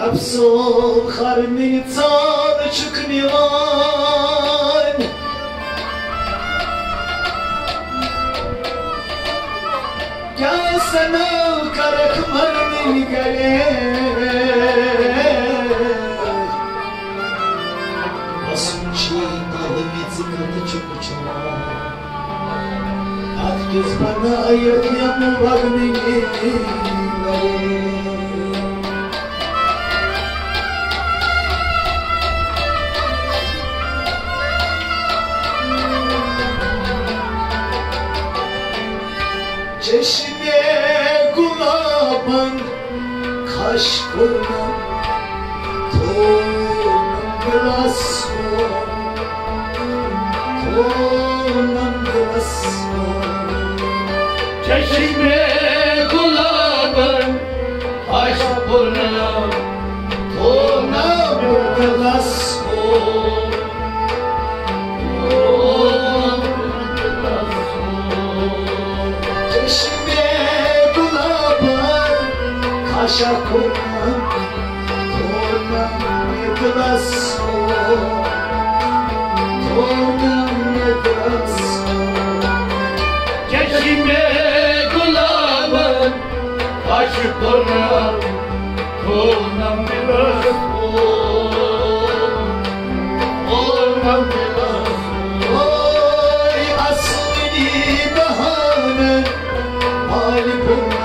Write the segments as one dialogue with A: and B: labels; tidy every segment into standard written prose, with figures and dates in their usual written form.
A: Kapsul harmica çıkmıyor Gelsene karakmarın gale Basınçı alımıcı kadı çıkıçma Herkes bana ayırt yanı var neydi Çeşme gulabın kaş kurma Tonum glasmo Tonum glasmo
B: Çeşme gulabın kaş kurma
A: Tonum glasmo Kaşa kurma, tornam ne glasmo, tornam ne glasmo.
B: Çeşme gulabın kaş kurma Tonam glasmo Tonam glasmo
A: Oy asli bahane, mali kurma,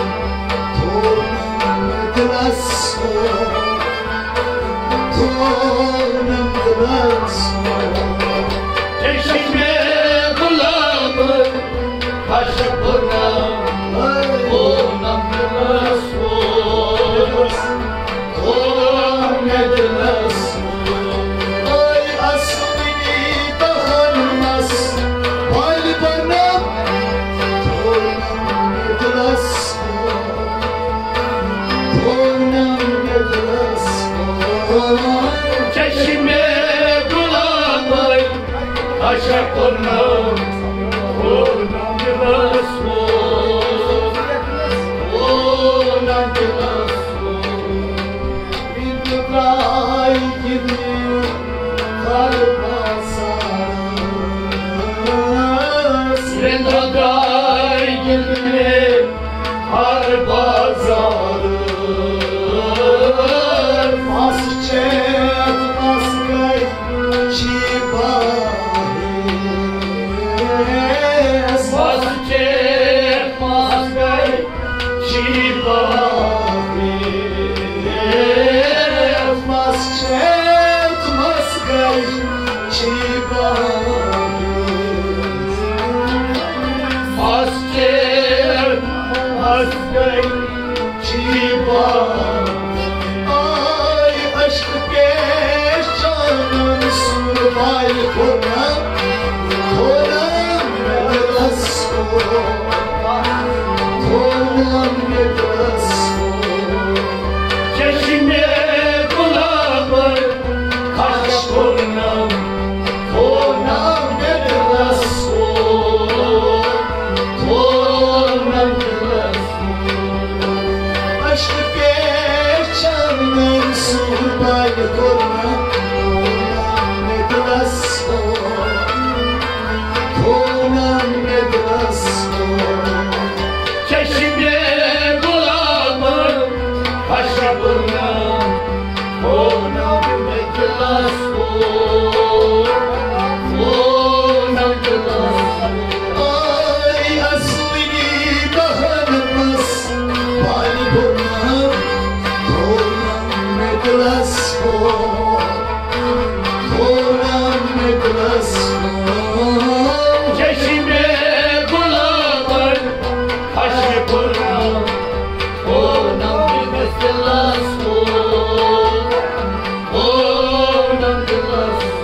A: tornam ne glasmo, tornam glasmo.
B: Çeşme gulabın kaş kurma Tonam glasmo Tonam glasmo
A: Oy asli bahanmas, mali bana, tornam ne glasmo, tornam ne glasmo.
B: Çeşme gulabın kaş kurma Tonam glasmo Tonam glasmo
A: Bir gıbray gibi kar basar.
B: Sen dağday gibi har pazarı
A: Masçet maskay çibahes.
B: Vazgeç mazgay çibahes
A: Masçet maskay çibahes.
B: Vazgeç mazgay çibahes
A: Ay aşk geç canım survay konam Konam glasmo Konam glasmo
B: Çeşme gulabın kaş kurma
A: Konam glasmo
B: Tonam glasmo
A: Aşk geç canım survay konam Konam glasmo Konam glasmo
B: Çeşme gulabın kaş kurma Tonam glasmo Tonam glasmo
A: Ay asli bahanmas, mali bunam, tornam ne glasmo, tornam ne glasmo.
B: Çeşme gulabın kaş kurma Tonam glasmo Tonam glasmo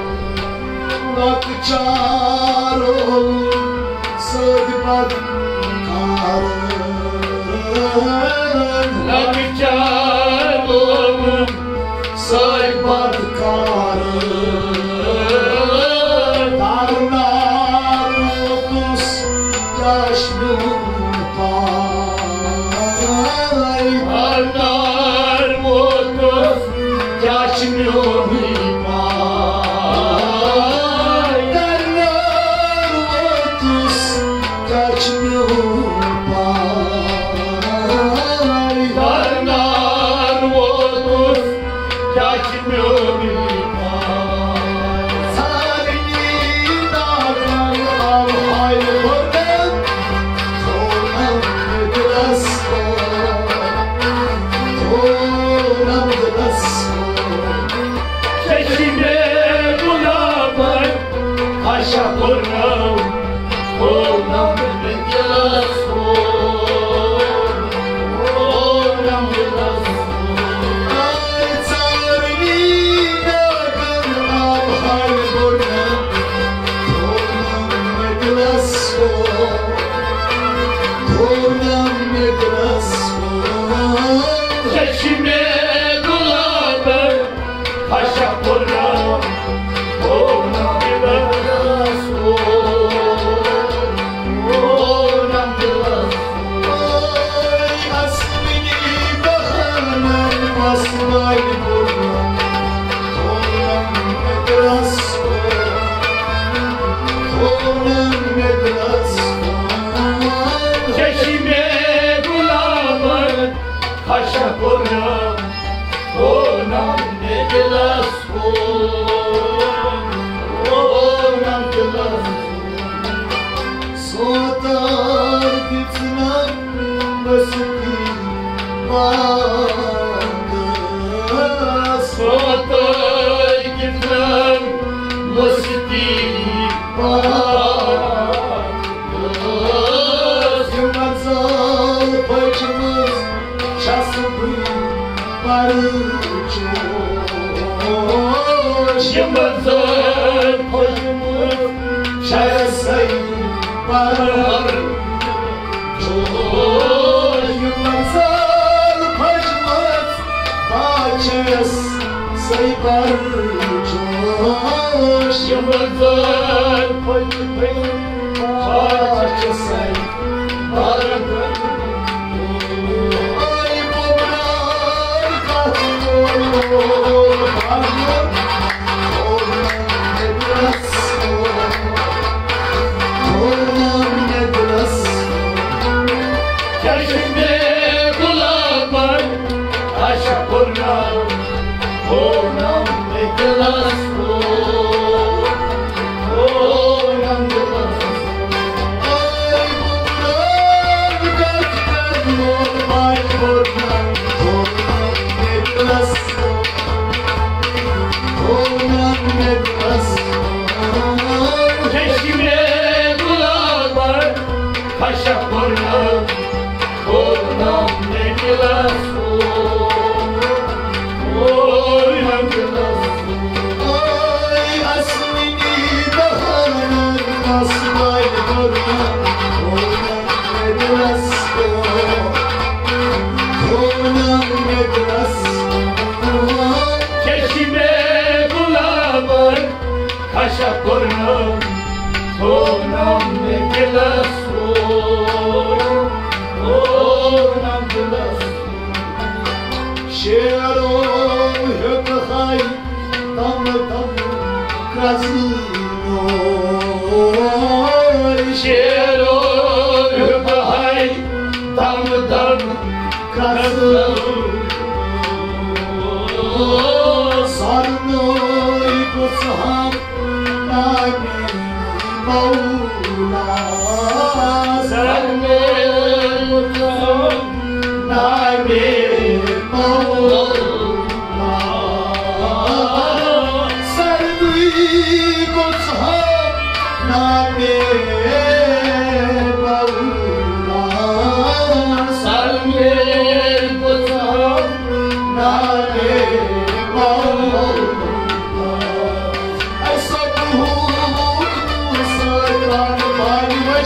A: Nakçar olur, sığdibad karın.
B: Nakçar olum
A: Sığdibad karın. Darlar otuz yaşlı pay.
B: Arnar mı
A: Bye.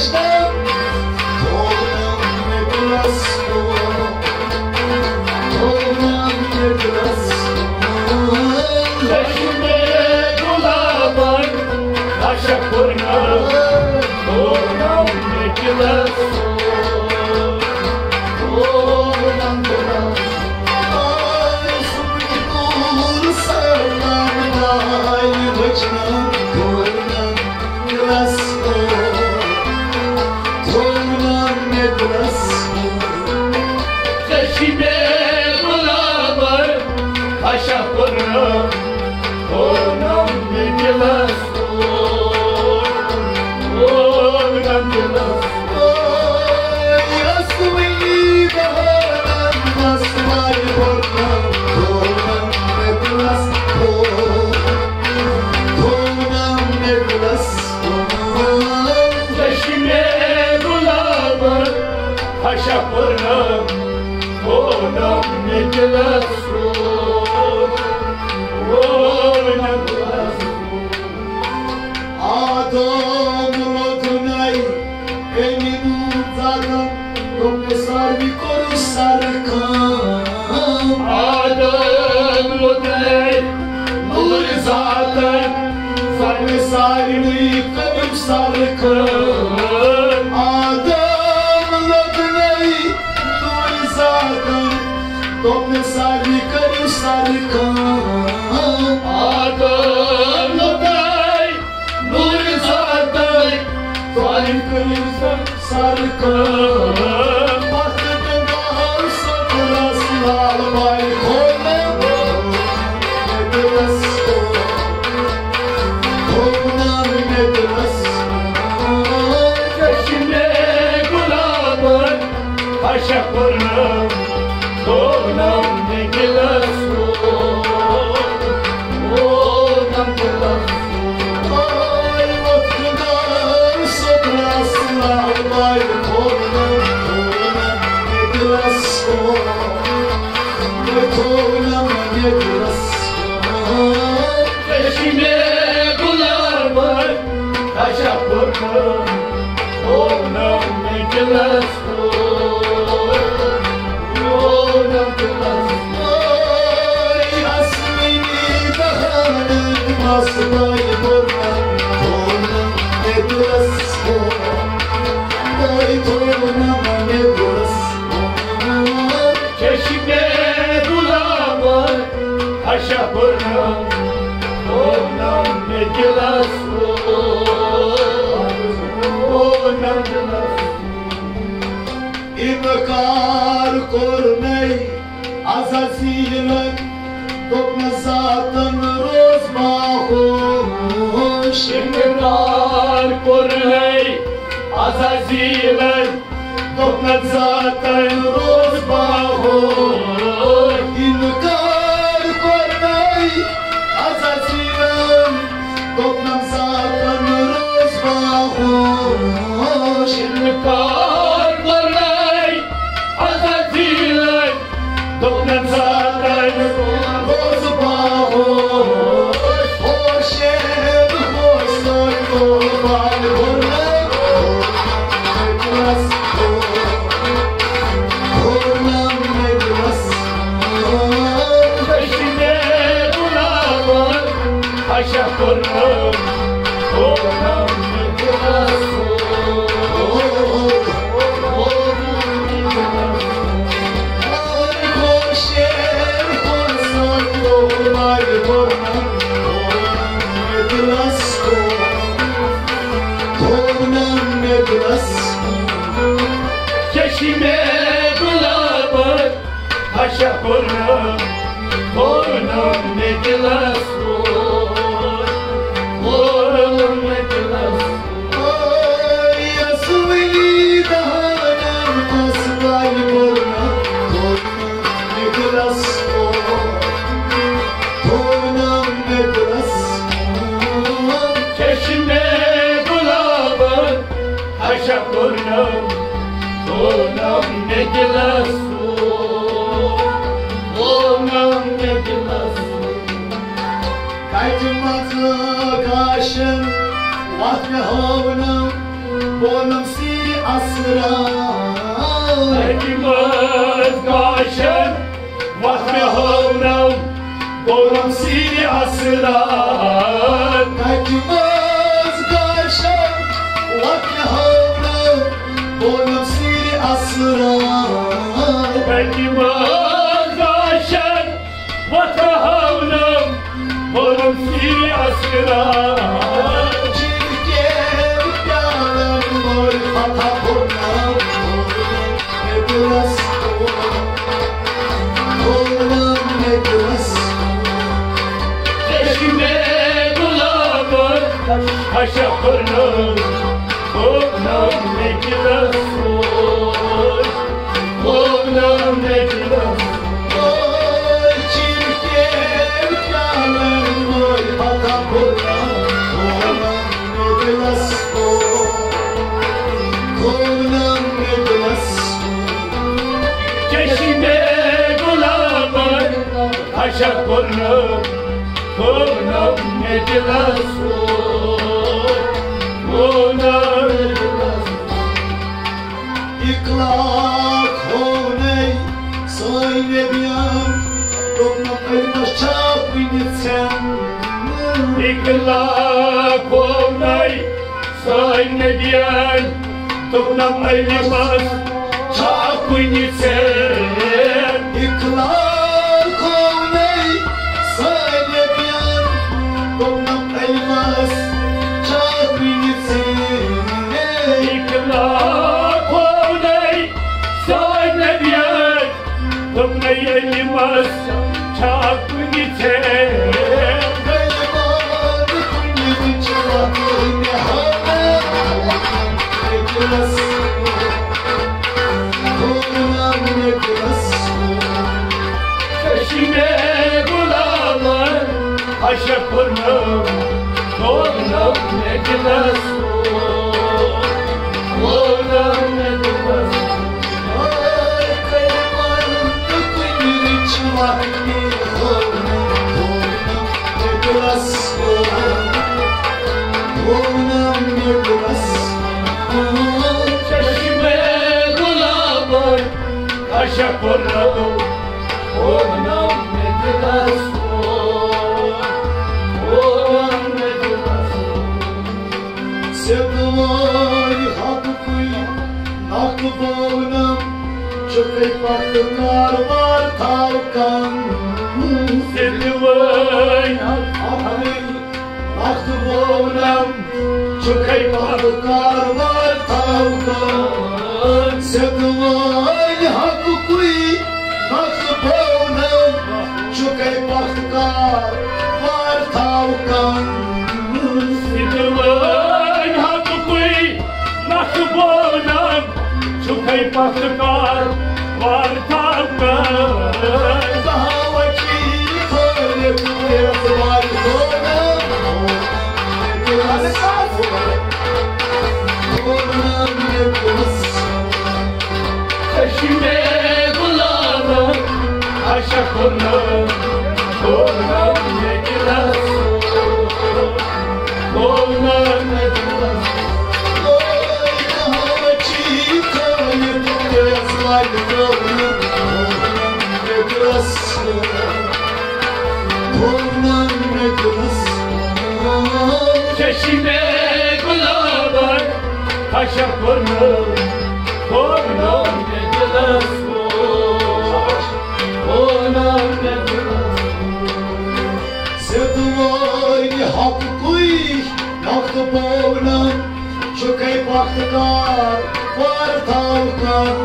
B: purnam, purnam nikilas, purnam nikilas. Așa pânăm, pânăm nikilas, pânăm nikilas.
A: Adamul odunai, eminunțată, Domne sarvi coru sarcam.
B: Adamul odunai, mulțată,
A: Sarve sarvi coru sarcam. Adamul odunai, mulțată, Domne sarvi coru sarcam.
B: Adamul odunai, mulțată,
A: Sarvi coru sarcam. Bastı de dar satras lal bay kone medras konam medras
B: Cășine gulabăr, așa purnăm, purnam nikilas, purnam nikilas.
A: ay bastı dar satras lal bay kone medras konam medras
B: Cășine gulabăr, așa purnăm, purnam nikilas, purnam nikilas.
A: ay asmini dahanın masbay bornam konam medras ay konam medras
B: Cășine gulabăr, așa purnăm, purnam nikilas, purnam nikilas.
A: İnkar korney azazilin Dokna zaten rozmahoş
B: İnkar korney, azazilen,
A: Dokna zaten rozmahoş İnkar korney azazilin Dokna zaten rozmahoş
B: İnkar korney, azazilen, doknan zaten
A: rozmahoş Hoşem hoşsoy kurban korney Medras kornam medras
B: Cășine gulabăr, așa purnăm, purnam nikilas,
A: Hoşem hoşsoy kurban kornam medras kornam medras
B: Cășine gulabăr, așa purnăm, purnam nikilas, purnam nikilas.
A: Ay asmini dahanın masbay bornam kornam medras kornam medras
B: Cășine gulabăr, așa purnăm, purnam nikilas, purnam nikilas.
A: Kaytımazı kaşın Vatme havnım Bonum siri asran
B: Ekimăz gașen, vasme hăunăm, borum siri asıran.
A: Kaytımaz kaşın Vatme havnım Bonum siri asran
B: Ekimăz gașen, vasme hăunăm, borum siri asıran.
A: Çirkin yanım mor Fata bonam Medras Bonam medras
B: Așa până-mi, până-mi necilăsuri, până-mi necilăsuri. Așa până-mi, până-mi necilăsuri, până-mi necilăsuri.
A: Iklak honey, soy nebiam, Dobna pejmaš čapujnicem.
B: Iklak honey, soy nebiam, Dobna pejmaš čapujnicem.
A: Iklak honey, soy nebiam, Dobna pejmaš čapujnicem.
B: Iklak honey, soy nebiam, Dobna pejmaš čapujnicem. Așa până-mi, până-mi necilăsuri, până-mi necilăsuri. Și mergul la măr, așa până-mi, până-mi necilăsuri.
A: Sevdalay hakkı naklı bağınım Çöpek baktıklar var tavkan
B: Sevdalay
A: hakkı naklı bağınım Çöpek baktıklar var tavkan Sevdalay hakkı naklı bağınım Çöpek baktıklar var tavkan
B: Sevdalay hakkı naklı bağınım Çöpek baktıklar var tavkan
A: Daha vakit öyle kıyas var donam
B: Şimdi kulağım aşağı pınarım, pınarım necilăsuri, pınarım necilăsuri.
A: Daha vakit öyle kıyas var donam
B: Şimdi kulağım aşağı pınarım, pınarım necilăsuri, pınarım necilăsuri.
A: Sevdalay hakkı naklı bağınım Çökey baktıklar var tavkan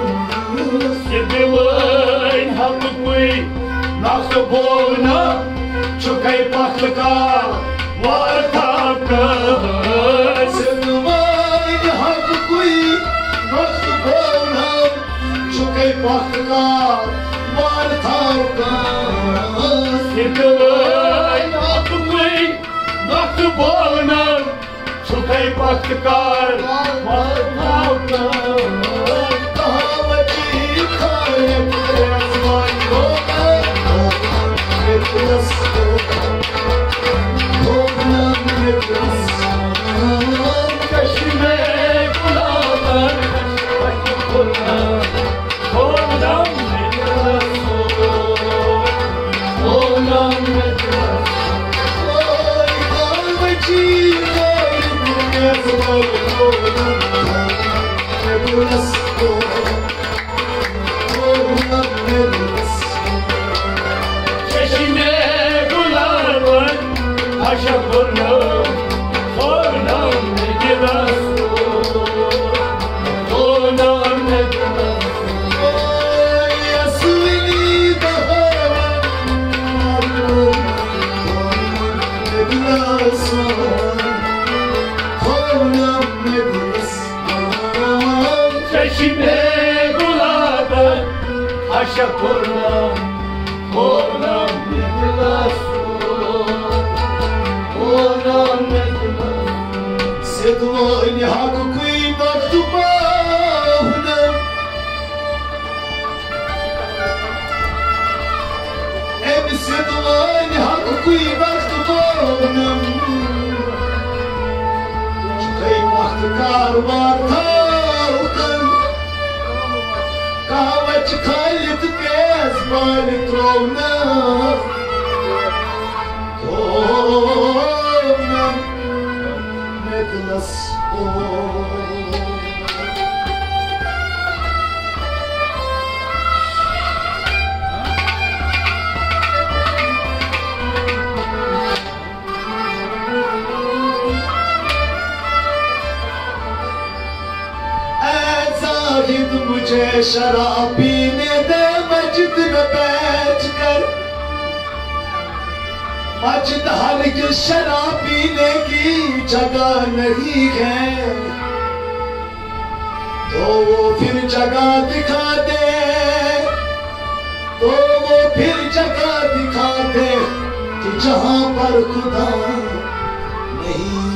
B: Sevdalay hakkı naklı bağınım Çökey baktıklar var tavkan
A: Sevdalay hakkı naklı bağınım Çökey baktıklar var tavkan
B: Sevdalay hakkı naklı bağınım Çökey baktıklar var tavkan
A: Daha vakit kayıp yazmayı donam
B: Şimdi kulağım aşağı pınarım, pınarım necilăsuri, pınarım necilăsuri. Şimdi kulağım aşağı pınarım, pınarım necilăsuri, pınarım necilăsuri. Aşakurlam, Onam Nidlasu, Onam Nidlasu.
A: Sedvani haku kui baktu pahunam. Em sedvani haku kui baktu pahunam. Chukai vakti karvar thaukan. Kavach khalit pez mali trovna. Onam Nidlasu. Zahid मुझे शराब पीने दे मस्जिद में बैठ कर मस्जिद हरगिज़ शराब पीने की जगह नहीं है तो वो फिर जगह दिखा दे तो वो फिर जगह दिखा दे कि जहां पर खुदा नहीं